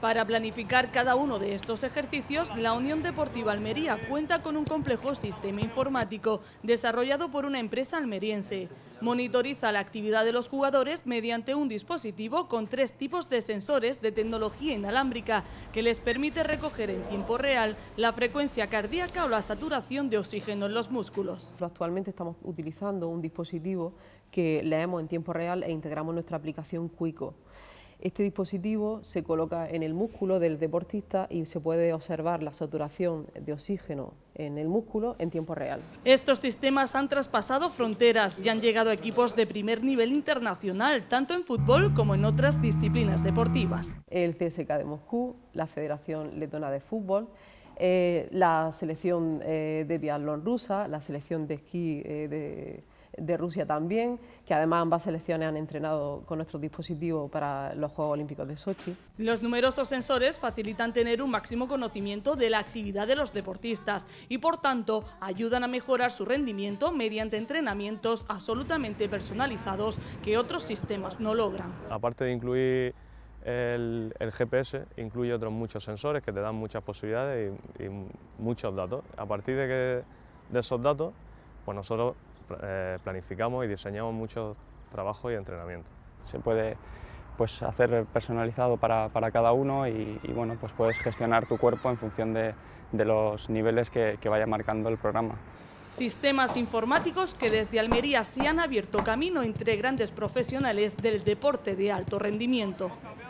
Para planificar cada uno de estos ejercicios, la Unión Deportiva Almería cuenta con un complejo sistema informático desarrollado por una empresa almeriense. Monitoriza la actividad de los jugadores mediante un dispositivo con 3 tipos de sensores de tecnología inalámbrica que les permite recoger en tiempo real la frecuencia cardíaca o la saturación de oxígeno en los músculos. Actualmente estamos utilizando un dispositivo que leemos en tiempo real e integramos en nuestra aplicación Quico. Este dispositivo se coloca en el músculo del deportista y se puede observar la saturación de oxígeno en el músculo en tiempo real. Estos sistemas han traspasado fronteras y han llegado a equipos de primer nivel internacional, tanto en fútbol como en otras disciplinas deportivas. El CSKA de Moscú, la Federación Letona de Fútbol, la selección de biatlón rusa, la selección de esquí de Rusia también, que además ambas selecciones han entrenado con nuestros dispositivos para los Juegos Olímpicos de Sochi. Los numerosos sensores facilitan tener un máximo conocimiento de la actividad de los deportistas y por tanto ayudan a mejorar su rendimiento mediante entrenamientos absolutamente personalizados que otros sistemas no logran. Aparte de incluir el GPS, incluye otros muchos sensores que te dan muchas posibilidades y muchos datos. A partir de esos datos, pues nosotros planificamos y diseñamos muchos trabajos y entrenamientos. Se puede hacer personalizado para cada uno y bueno, pues puedes gestionar tu cuerpo en función de los niveles que vaya marcando el programa. Sistemas informáticos que desde Almería se han abierto camino entre grandes profesionales del deporte de alto rendimiento.